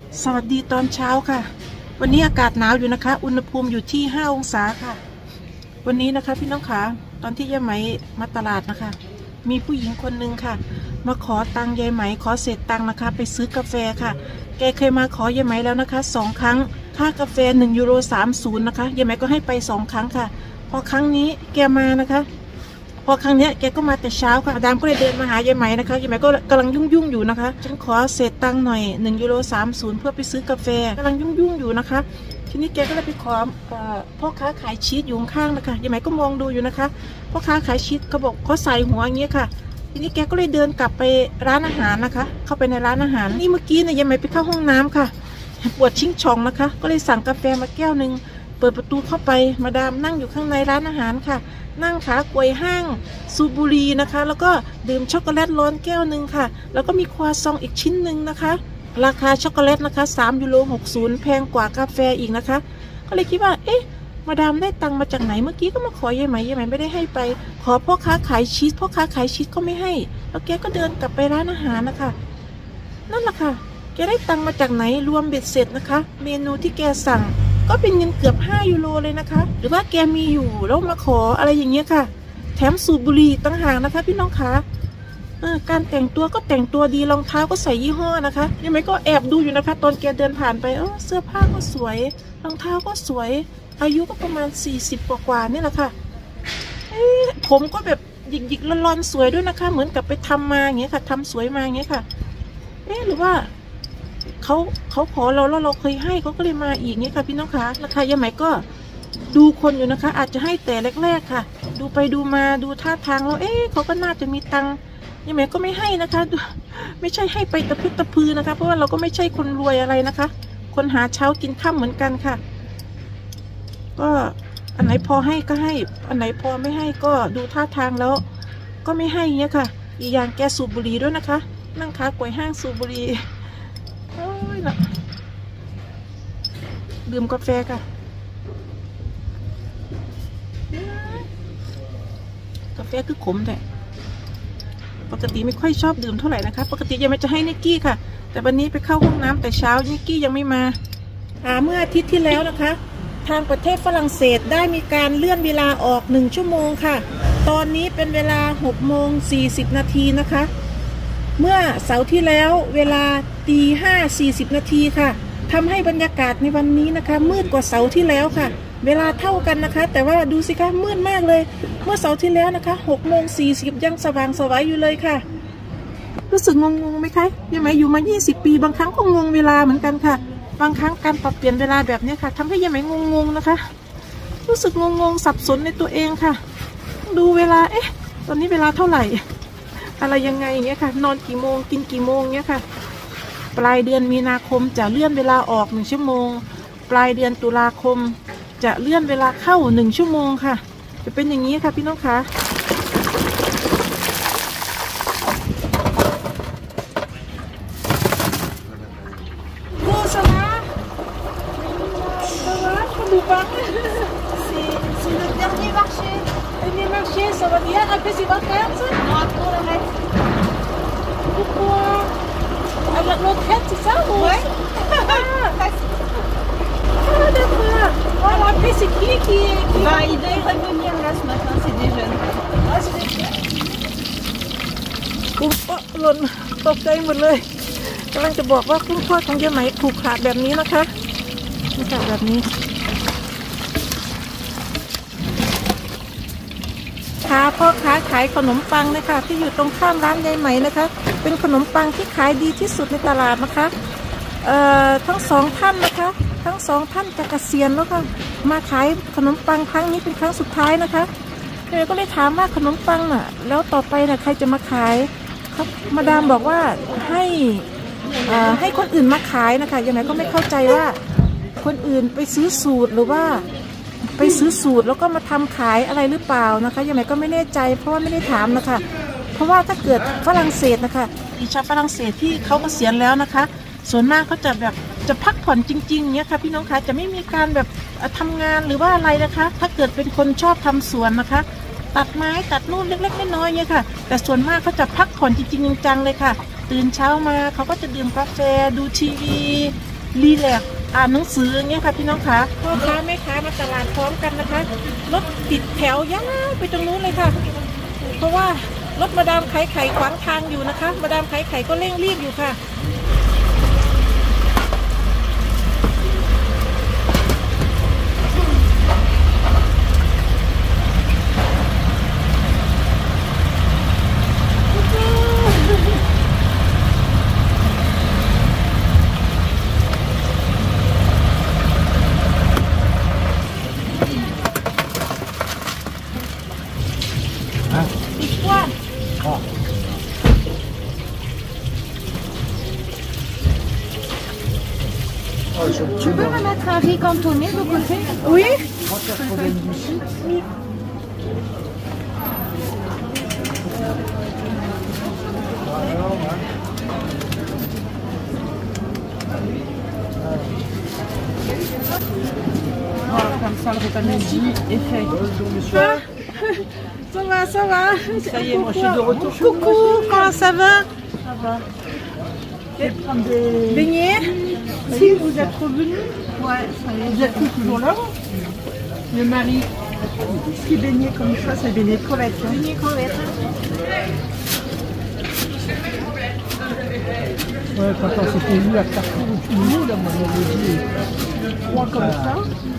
สวัสดีตอนเช้าค่ะวันนี้อากาศหนาวอยู่นะคะอุณหภูมิอยู่ที่5 องศาค่ะวันนี้นะคะพี่น้องขาตอนที่ยายไหมมาตลาดนะคะมีผู้หญิงคนหนึ่งค่ะมาขอตังค์ยายไหมขอเศษตังค์นะคะไปซื้อกาแฟค่ะแกเคยมาขอยายไหมแล้วนะคะ2 ครั้งค่ากาแฟ1.30 ยูโรนะคะยายไหมก็ให้ไป2 ครั้งค่ะพอครั้งนี้แกมานะคะพอครั้งนี้แกก็มาแต่เช้าค่ะดามก็เลยเดินมาหายายไหมนะคะยายไหมก็กำลังยุ่งอยู่นะคะฉันขอเศษตังค์หน่อย1.30 ยูโรเพื่อไปซื้อกาแฟกำลังยุ่งอยู่นะคะทีนี้แกก็เลยไปขอพ่อค้าขายชีสอยู่ข้างๆนะคะยายไหมก็มองดูอยู่นะคะพ่อค้าขายชีสเขาบอกเขาใส่หัวอย่างเงี้ยค่ะทีนี้แกก็เลยเดินกลับไปร้านอาหารนะคะเข้าไปในร้านอาหารนี่เมื่อกี้เนี่ยยายไหมไปเข้าห้องน้ำค่ะปวดชิงช่องนะคะก็เลยสั่งกาแฟมาแก้วหนึ่งเปิดประตูเข้าไปมาดามนั่งอยู่ข้างในร้านอาหารค่ะนั่งขากวยห้างสูบบุหรี่นะคะแล้วก็ดื่มช็อกโกแลตร้อนแก้วหนึ่งค่ะแล้วก็มีครัวซองอีกชิ้นหนึ่งนะคะราคาช็อกโกแลตนะคะ3.60 ยูโรแพงกว่ากาแฟอีกนะคะก็เลยคิดว่าเอ๊ะมาดามได้ตังค์มาจากไหนเมื่อกี้ก็มาขอยายไหมไม่ได้ให้ไปขอพ่อค้าขายชีสพ่อค้าขายชีสก็ไม่ให้แล้วแกก็เดินกลับไปร้านอาหารนะคะนั่นแหละค่ะแกได้ตังค์มาจากไหนรวมเบ็ดเสร็จนะคะเมนูที่แกสั่งก็เป็นเงินเกือบ5 ยูโรเลยนะคะหรือว่าแกมีอยู่แล้วมาขออะไรอย่างเงี้ยค่ะแถมสูบบุหรี่ต่างหากนะคะพี่น้องคะการแต่งตัวก็แต่งตัวดีรองเท้าก็ใส่ยี่ห้อนะคะยังไม่ก็แอบดูอยู่นะคะตอนแกเดินผ่านไปเสื้อผ้าก็สวยรองเท้าก็สวยอายุก็ประมาณ40กว่านี่แหละค่ะผมก็แบบหยิกๆลอนๆสวยด้วยนะคะเหมือนกับไปทำมาอย่างเงี้ยค่ะทำสวยมาอย่างเงี้ยค่ะหรือว่าเขาขอเราแล้วเราเคยให้เขาก็เลยมาอีกเนี่ยค่ะพี่น้องคะราคายายไหมก็ดูคนอยู่นะคะอาจจะให้แต่แรกๆค่ะดูไปดูมาดูท่าทางแล้วเขาก็น่าจะมีตังค์ยายไหมก็ไม่ให้นะคะไม่ใช่ให้ไปตะพึดตะพือนะคะเพราะว่าเราก็ไม่ใช่คนรวยอะไรนะคะคนหาเช้ากินค่ำเหมือนกันค่ะก็อันไหนพอให้ก็ให้อันไหนพอไม่ให้ก็ดูท่าทางแล้วก็ไม่ให้เนี่ยค่ะอีกอย่างแกสูบบุหรี่ด้วยนะคะนั่งขากวยห้างสูบบุหรี่ดื่มกาแฟค่ะกาแฟคือขมแต่ปกติไม่ค่อยชอบดื่มเท่าไหร่นะคะปกติยังไม่จะให้นิกกี้ค่ะแต่วันนี้ไปเข้าห้องน้ำแต่เช้านิกกี้ยังไม่มาเมื่ออาทิตย์ที่แล้วนะคะทางประเทศฝรั่งเศสได้มีการเลื่อนเวลาออก1 ชั่วโมงค่ะตอนนี้เป็นเวลา6:40 นาทีนะคะเมื่อเสาร์ที่แล้วเวลา5:40 นาทีค่ะทำให้บรรยากาศในวันนี้นะคะมืดกว่าเสาร์ที่แล้วค่ะเวลาเท่ากันนะคะแต่ว่าดูสิคะมืดมากเลยเมื่อเสาร์ที่แล้วนะคะ6:40ยังสว่างสวยอยู่เลยค่ะรู้สึกงงไหมคะยังไงอยู่มา20 ปีบางครั้งก็งงเวลาเหมือนกันค่ะบางครั้งการปรับเปลี่ยนเวลาแบบนี้ค่ะทำให้ยังไงงงนะคะรู้สึกงงสับสนในตัวเองค่ะดูเวลาตอนนี้เวลาเท่าไหร่อะไรยังไงอย่างเงี้ยค่ะนอนกี่โมงกินกี่โมงเงี้ยค่ะปลายเดือนมีนาคมจะเลื่อนเวลาออก1 ชั่วโมงปลายเดือนตุลาคมจะเลื่อนเวลาเข้า1 ชั่วโมงค่ะจะเป็นอย่างนี้ค่ะพี่น้องคะÇa va bien? Après c'est vacances? Non, pour le reste. Pourquoi? Avec notre fête, c'est ça ou? Ouais. D'accord. Alors après c'est qui Bah, il doit revenir là ce matin, c'est des jeunes. Ah, c'est des jeunes. กุ้งหล่นตกใจหมดเลยกำลังจะบอกว่ากุ้งทอดของยายไหมถูกขาดแบบนี้นะคะนี่ค่ะแบบนี้พ่อค้าขายขนมปังนะคะที่อยู่ตรงข้ามร้านยายไหมนะคะเป็นขนมปังที่ขายดีที่สุดในตลาดนะคะทั้ง2 ท่านนะคะทั้ง2 ท่านจะเกษียณแล้วค่ะมาขายขนมปังครั้งนี้เป็นครั้งสุดท้ายนะคะก็เลยถามว่าขนมปังน่ะแล้วต่อไปน่ะใครจะมาขายครับมาดามบอกว่าให้คนอื่นมาขายนะคะยายไหมก็ไม่เข้าใจว่าคนอื่นไปซื้อสูตรหรือว่าไปซื้อสูตรแล้วก็มาทำขายอะไรหรือเปล่านะคะยังไงก็ไม่แน่ใจเพราะว่าไม่ได้ถามนะคะเพราะว่าถ้าเกิดฝรั่งเศสนะคะชาวฝรั่งเศสที่เขาเกษียณแล้วนะคะส่วนมากเขาจะแบบจะพักผ่อนจริงๆเนี่ยค่ะพี่น้องคะจะไม่มีการแบบทำงานหรือว่าอะไรนะคะถ้าเกิดเป็นคนชอบทำสวนนะคะตัดไม้ตัดนู่นเล็กๆน้อยๆเนี่ยค่ะแต่ส่วนมากเขาจะพักผ่อนจริงๆจังๆเลยค่ะตื่นเช้ามาเขาก็จะดื่มกาแฟดูทีวีรีแลกซ์อ่านหนังสืออย่างเงี้ยค่ะพี่น้องคะพ่อค้าแม่ค้ามาตลาดพร้อมกันนะคะรถติดแถวยาวไปตรงนู้นเลยค่ะเพราะว่ารถมาดามขายไข่ขวางทางอยู่นะคะมาดามขายไข่ก็เร่งรีบอยู่ค่ะ Tu peux me mettre un riz cantonné de côté? Oui. Voilà, comme ça, le repas de midi est fait. Ça va, ça va. Ça y est, moi je suis de retour. Coucou, comment ça va? Ça va. Je vais prendre des beignets. Si vous êtes revenus? Ouais, ça y est. Vous êtes toujours là? Le mari. Ce qui est baigné comme ça, c'est baigné de crevettes. Hein. Beignets crevettes. Ouais, quand on s'était vu à Carrefour ou tout le monde, là, moi j'avais dit 3 comme ça.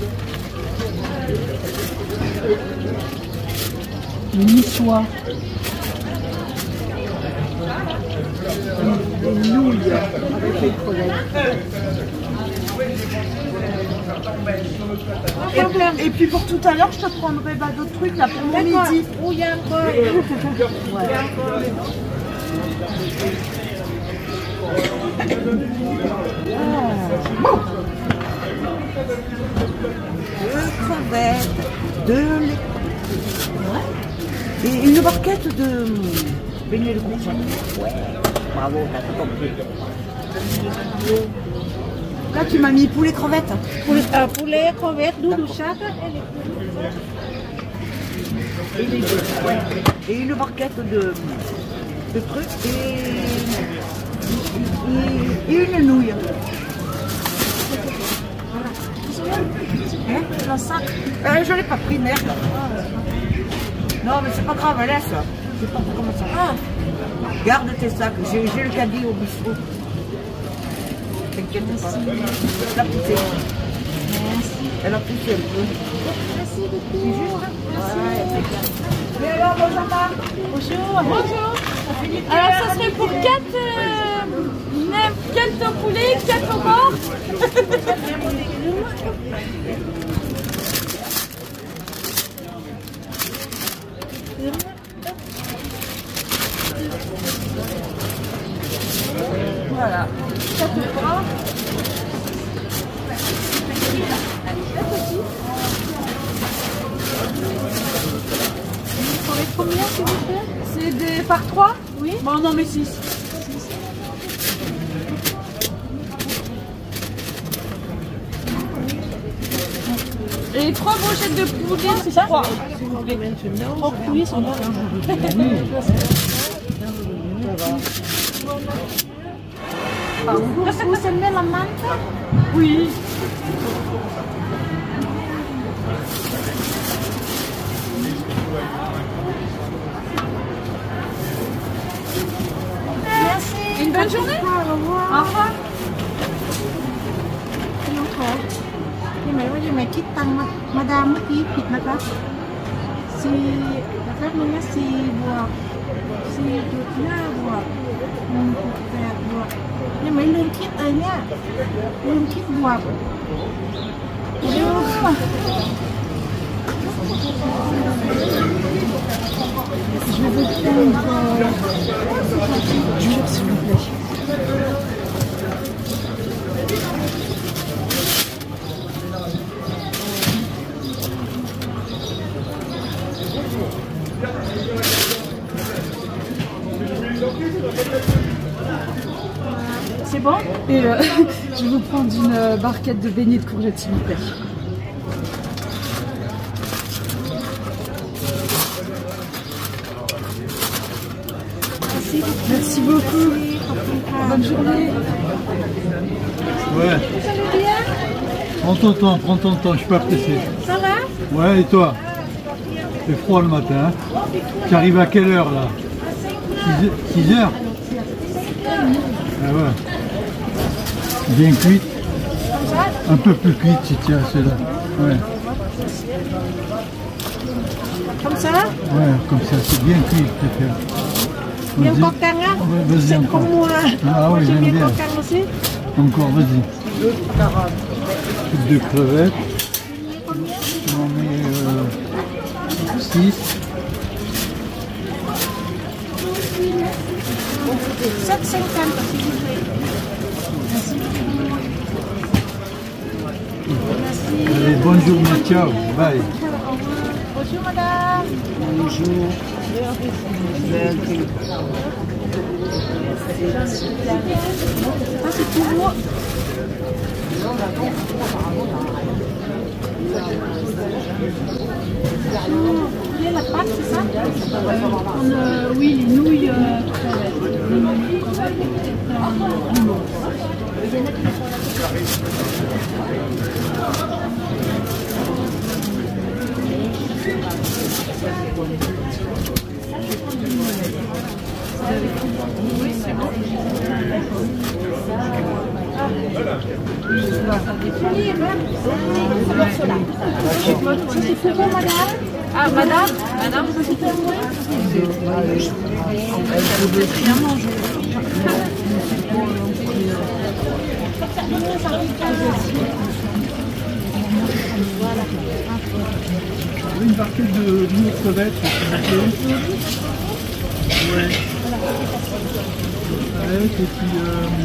Le niçois. Des nouilles avec les crevettes. Et puis pour tout à l'heure, je te prendrai d'autres trucs là pour mon midi. Oh, il y a encore. Ouais. Deux crevettes, et une barquette de beignets de courgette. Ouais, bravo, t'as tout compris. Là, tu m'as mis poulet crevettes. Poulet, crevettes, doudou chaque. Et les deux, ouais. Et une barquette de trucs et une nouille. Hein, le sac. Je l'ai pas pris, merde. Non, mais c'est pas grave, laisse. Je sais pas comment ça va. Garde tes sacs. J'ai le caddie au bistrot. T'inquiète pas. Elle a poussé. Elle a poussé un peu. Merci beaucoup. Ouais, mais alors, bonjour. Bonjour. Alors ça serait pour 4 poulets, 4 morts. Voilà. 4 morts. Combien s'il vous plaît? C'est des par 3? Oui. Bon, non mais 6. Et 3 brochettes de poulet, c'est ça? 3. S'il vous plaît. Oh, oui, ils sont là. Vous aimez la menthe? Oui. Merci. Une bonne journée. Au revoir. Au revoir. พี่น้องคะยังไงว่ายังไงคิดตังค์มาดามเมื่อกี้ผิดนะคะ4นะครับมันนะ4 บวก 4.5 บวก 1.8 บวกยังไม่ลืมคิดเลยเนี่ยลืมคิดบวกดูJe vais vous prendre du jour s'il vous plaît. C'est bon? Et je vais vous prendre une barquette de beignets de courgettes s'il vous plaît. Merci beaucoup. Bonne journée. Ouais. Prends ton temps, je suis pas pressé. Ça va? Ouais, et toi? C'est froid le matin. Hein? Tu arrives à quelle heure là? 6 heures? Ah ouais. Bien cuite. Un peu plus cuite si tu as celle-là. Ouais. Comme ça? Ouais, comme ça, c'est bien cuit, je préfère. Bien Vas-y. coquin, hein? Vas-y C'est encore. comme moi. Ah oui, J'aime j'aime bien bien. coquin aussi. Encore, vas-y. Coupe de crevettes. J'en mets 6. 7,50 s'il vous plaît. Allez, bonne journée, ciao, bye. Bonjour madame. Bonjour. Ça c'est pour moi. Vous voulez la pâte, c'est ça? Oui, les nouilles. Ah, madame, ça c'est pour moi. Elle peut très bien manger. Une barquette de nouilles crevettes, s'il vous plaît. Ouais. Et puis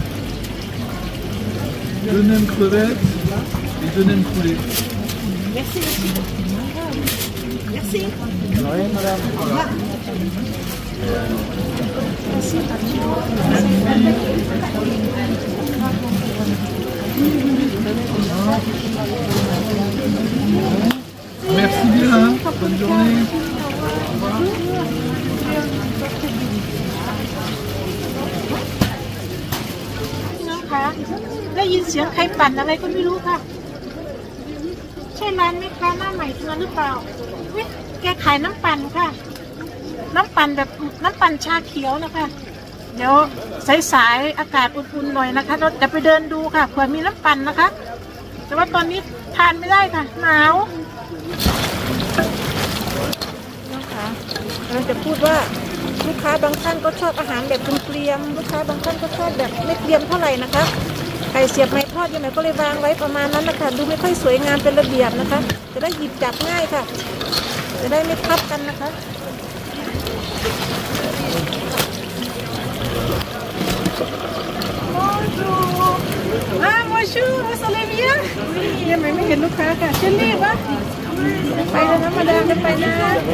2 nems crevettes et 2 nems coulés. Merci. Merci. Ouais, madame. Voilà. Merci bien, hein. Bonne journée. น้องคะได้ยินเสียงใครปั่นอะไรก็ไม่รู้ค่ะใช่ร้านแม่ค้าหน้าใหม่ตัวหรือเปล่าเฮ้ยแกขายน้ำปั่นค่ะ น้ำปั่นแบบน้ำปั่นชาเขียวนะคะเดี๋ยวสายๆอากาศอุ่นๆหน่อยนะคะเราจะไปเดินดูค่ะเผื่อมีน้ำปั่นนะคะ แต่ว่าตอนนี้ทานไม่ได้ค่ะหนาวนะคะเราจะพูดว่าลูกค้าบางท่านก็ชอบอาหารแบบเกรียมๆลูกค้าบางท่านก็ชอบแบบไม่เกรียมเท่าไหร่นะคะไก่เสียบไม้ทอดยังไงก็เลยวางไว้ประมาณนั้นนะคะดูไม่ค่อยสวยงามเป็นระเบียบนะคะ จะได้หยิบจับง่ายค่ะ จะได้ไม่ทับกันนะคะ Bonjour, vous allez bien? Oui, ยังไม่เห็นลูกค้าค่ะเชลลี่ปะไปแล้วนะมาดามจะไปนะ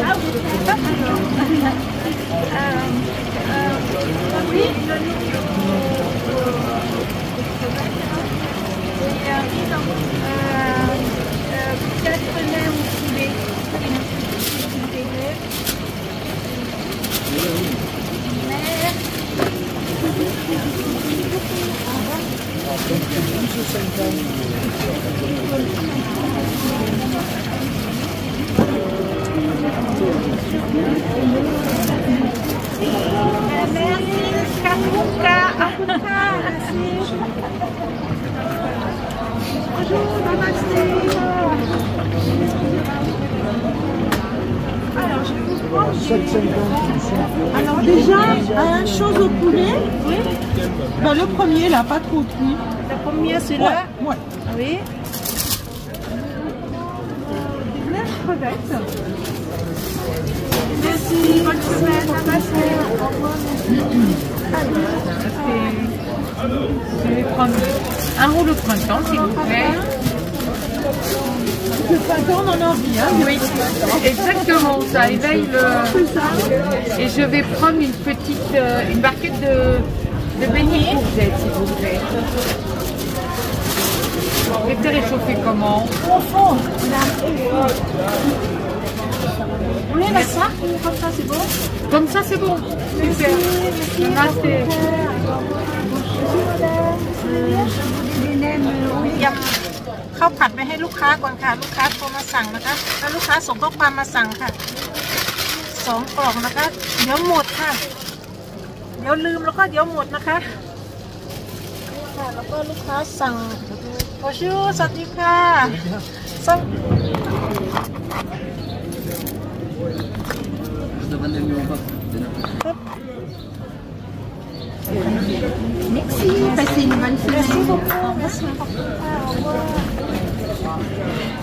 Alors déjà, chose au poulet, oui. Ben, le premier là, pas trop cuit. La première c'est là, Ouais. oui. Des crevettes. Merci, bonne semaine, namaste. Au revoir. Je vais prendre un rouleau de printemps, s'il vous plaît. Le printemps, on en a envie, hein. Oui, exactement, ça éveille le... Et je vais prendre une barquette de beignets courgettes, s'il vous plaît. Mettez réchauffer comment? Au fond. Oui, la ça, comme ça, c'est bon. Comme ça, c'est bon. Super. Maté. ยำข้าวผัดไปให้ลูกค้าก่อนค่ะลูกค้าโทรมาสั่งนะคะแล้วลูกค้าส่งข้อความมาสั่งค่ะ2 กล่องนะคะเดี๋ยวหมดค่ะเดี๋ยวลืมแล้วก็เดี๋ยวหมดนะคะค่ะแล้วก็ลูกค้าสั่งโอชูสวัสดีค่ะสั่ง Merci, passez une bonne semaine. Merci beaucoup. Au revoir.